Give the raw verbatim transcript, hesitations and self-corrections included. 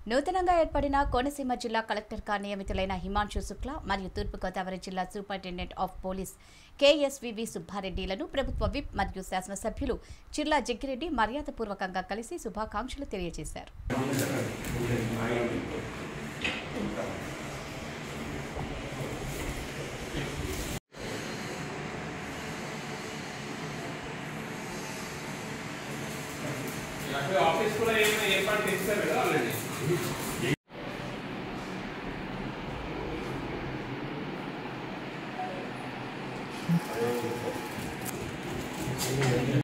నూతనంగా ఏర్పడిన కోనసీమ జిల్లా కలెక్టర్గా నియమితులైన హిమాంశు శుక్లా మరియు తూర్పుగోదావరి జిల్లా సూపరింటెండెంట్ ఆఫ్ పోలీస్ కేఎస్వివి సుబ్బారెడ్డిలను ప్రభుత్వ విప్ మరియు శాసనసభ్యులు జిల్లా జగ్గిరెడ్డి మర్యాదపూర్వకంగా కలిసి శుభాకాంక్షలు తెలియజేశారు.